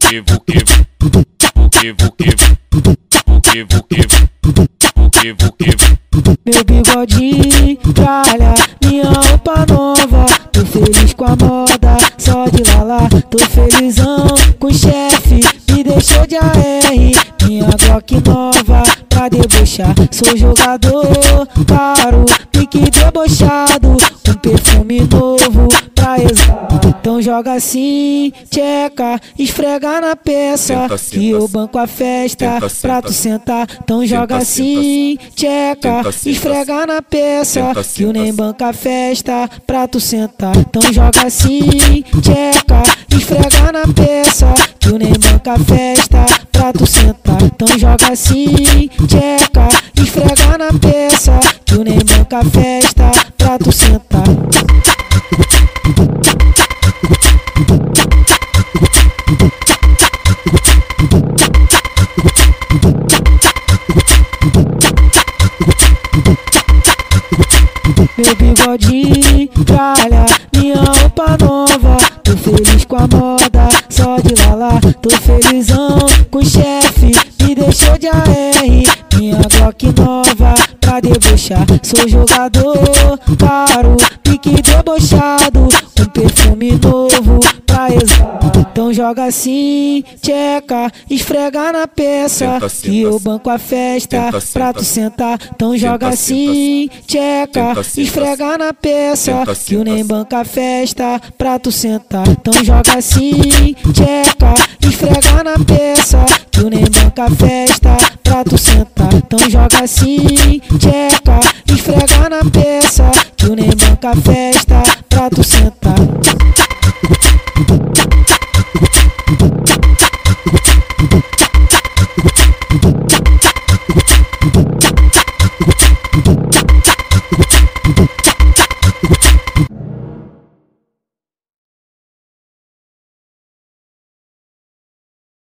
Meu bigodinho, tralha, minha roupa nova. Tô feliz com a moda, só de lala. Tô felizão com o chefe, me deixou de AR. Minha Glock nova pra debochar. Sou jogador caro, pique debochado, com perfume novo pra exalar. Então joga assim, tcheca, esfrega na peça, que eu banco a festa pra tu sentar. Então joga assim, tcheca, esfrega na peça, que eu nem banca a festa pra tu sentar. Então joga assim, tcheca, esfrega na peça, que eu nem banca a festa pra tu sentar. Então joga assim, tcheca, esfrega na peça, que eu nem banca a festa pra tu sentar. Meu bigodinho, tralha, minha roupa nova. Tô feliz com a moda, só de lala. Tô felizão com o chefe, me deixou de AR. Minha Glock nova pra debochar. Sou jogador caro, pique debochado, com perfume novo pra exalar. Então joga assim, tcheca, esfrega na peça, que eu banco a festa pra tu sentar. Então joga assim, tcheca, esfrega na peça, que eu nem banco a festa pra tu sentar. Então joga assim, tcheca, esfrega na peça, que eu nem banco a festa pra tu sentar. Então joga assim, tcheca, esfrega na peça, que eu nem banco a festa pra tu sentar.